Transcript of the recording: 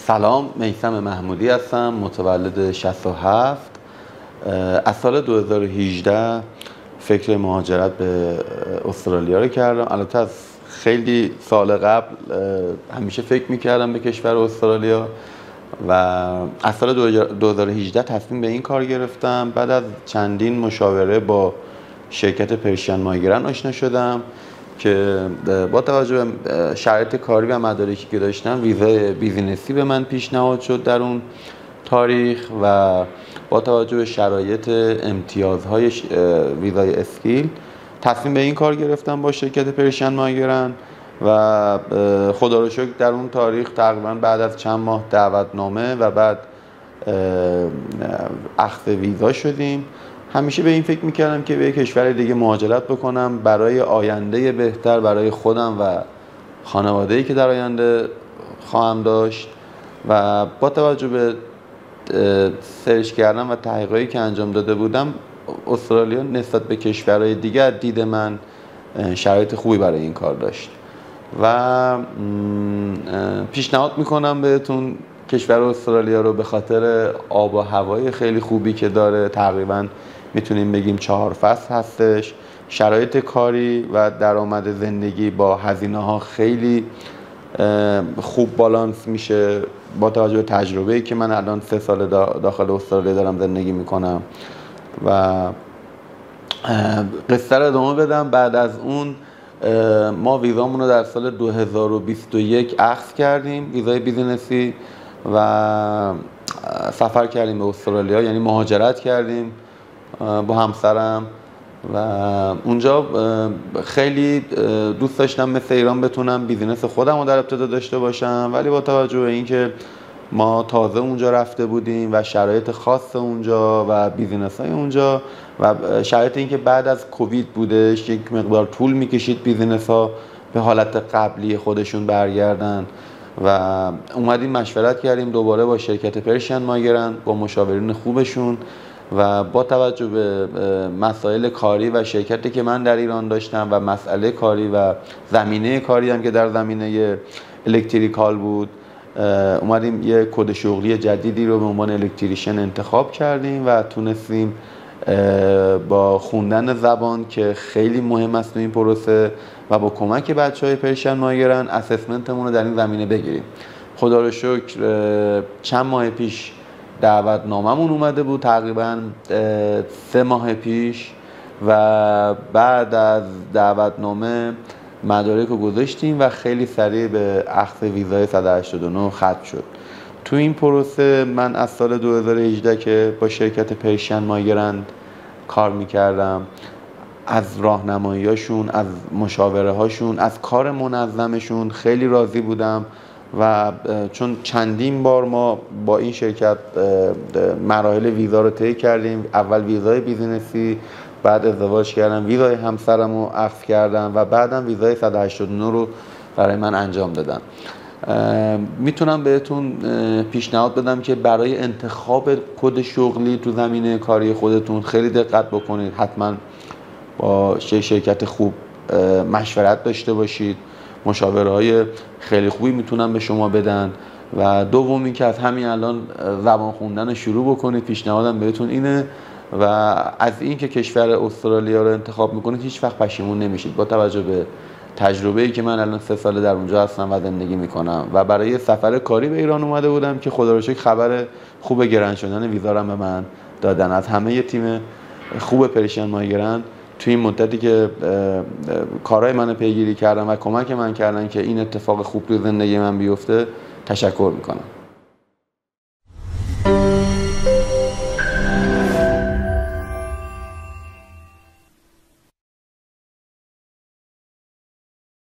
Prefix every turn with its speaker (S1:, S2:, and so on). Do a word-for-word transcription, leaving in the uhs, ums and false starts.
S1: سلام، میثم محمودی هستم، متولد شصت و هفت. از سال دو هزار و هجده فکر مهاجرت به استرالیا رو کردم. البته از خیلی سال قبل همیشه فکر میکردم به کشور استرالیا و از سال دو هزار و هجده تصمیم به این کار گرفتم. بعد از چندین مشاوره با شرکت پرشین مایگرند آشنا شدم که با توجه به شرایط کاری و مدارکی که داشتم ویزای بیزینسی به من پیشنهاد شد در اون تاریخ و با توجه به شرایط امتیازهای ویزای اسکیل تصمیم به این کار گرفتم با شرکت پرشین مایگرند و خدا رو شکر در اون تاریخ تقریبا بعد از چند ماه دعوتنامه و بعد اخذ ویزا شدیم. همیشه به این فکر میکردم که به کشور دیگه مهاجرت بکنم برای آینده بهتر برای خودم و خانواده‌ای که در آینده خواهم داشت و با توجه به سرچ کردم و تحقیقاتی که انجام داده بودم استرالیا نسبت به کشورهای دیگه دید من شرایط خوبی برای این کار داشت و پیشنهاد میکنم بهتون کشور استرالیا رو به خاطر آب و هوای خیلی خوبی که داره. تقریبا میتونیم بگیم چهار فصل هستش. شرایط کاری و درآمد زندگی با هزینه ها خیلی خوب بالانس میشه با توجه به تجربه‌ای که من الان سه سال داخل استرالیا دارم زندگی میکنم و قصه رو ادامه بدم. بعد از اون ما ویزامون رو در سال دو هزار و بیست و یک اخذ کردیم، ویزای بیزینسی، و سفر کردیم به استرالیا، یعنی مهاجرت کردیم با همسرم و اونجا خیلی دوست داشتم مثل ایران بتونم بیزینس خودم رو در ابتدا داشته باشم، ولی با توجه به اینکه ما تازه اونجا رفته بودیم و شرایط خاص اونجا و بیزینس های اونجا و شرایط اینکه بعد از کووید بودش یک مقدار طول میکشید بیزینس ها به حالت قبلی خودشون برگردن و اومدیم مشورت کردیم دوباره با شرکت پرشین مایگرند با مشاورین خوبشون و با توجه به مسائل کاری و شرکتی که من در ایران داشتم و مسئله کاری و زمینه کاری هم که در زمینه الکتریکال بود اومدیم یه کد شغلی جدیدی رو به عنوان الکتریشن انتخاب کردیم و تونستیم با خوندن زبان که خیلی مهم است تو این پروسه و با کمک بچهای پرشین مایگرند اسسمنتمون رو در این زمینه بگیریم. خدا رو شکر چند ماه پیش دعوتناممون اومده بود، تقریبا سه ماه پیش، و بعد از دعوتنامه مدارک رو گذاشتیم و خیلی سریع به اخذ ویزای صد و هشتاد و نه ختم شد. تو این پروسه من از سال دو هزار و هجده که با شرکت پرشین مایگرند کار میکردم از راهنماییاشون، از مشاوره هاشون، از کار منظمشون خیلی راضی بودم و چون چندین بار ما با این شرکت مراحل ویزا رو طی کردیم، اول ویزای بیزینسی، بعد ازدواج کردم ویزای همسرم رو اخذ کردم و بعدم ویزای صد و هشتاد و نه رو برای من انجام دادن. میتونم بهتون پیشنهاد بدم که برای انتخاب کد شغلی تو زمینه کاری خودتون خیلی دقت بکنید، حتما با شرکت خوب مشورت داشته باشید، مشاوره های خیلی خوبی میتونن به شما بدن و دومی که از همین الان زبان خوندن شروع بکنید. پیشنهادم بهتون اینه و از اینکه کشور استرالیا رو انتخاب میکنید هیچ وقت پشیمون نمیشید با توجه به تجربه‌ای که من الان سه ساله در اونجا هستم و زندگی میکنم و برای سفر کاری به ایران اومده بودم که خدا رو شکر خبر خوب گران شدن ویزا رو به من دادن. از همه تیم خوب پرشین مایگرند تو این مدتی که کارهای من پیگیری کردن و کمک من کردن که این اتفاق خوب تو زندگی من بیفته تشکر میکنم.